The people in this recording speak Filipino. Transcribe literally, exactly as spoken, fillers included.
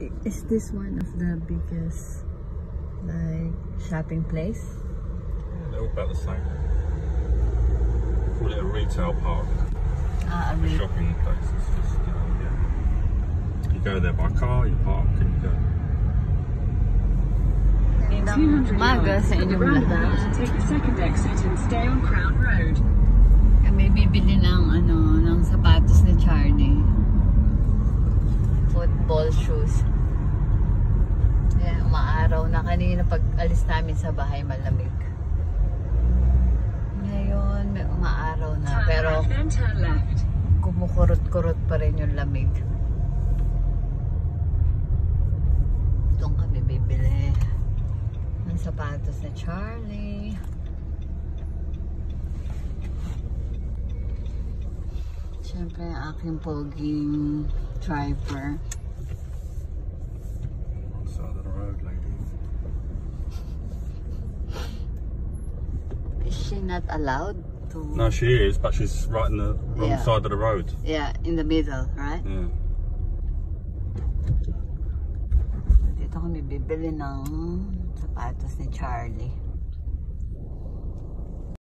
Is this one of the biggest like shopping place? Yeah, they're all about the same. Call it a retail park. Ah, a a shopping place. It's just, you know, yeah. You go there by car, you park, and you go. Magandang umaga sa inyong lahat. Take the second exit and stay on Crown Road. May bibili ng ano, ng sapatos ni Charlie. Football shoes. Yeah, umaaraw na kanina pag alis namin sa bahay malamig. Ngayon may umaaraw na pero kumukurot-kurot pa rin yung lamig. Doon kami bibili ng sapatos ni Charlie. Siyempre, aking poging driver. Wrong side of the road, lady. Is she not allowed to? No, she is, but she's right in the wrong Yeah. side of the road. Yeah, in the middle, right? Yeah. Dito kami bibili ng sapatos ni Charlie.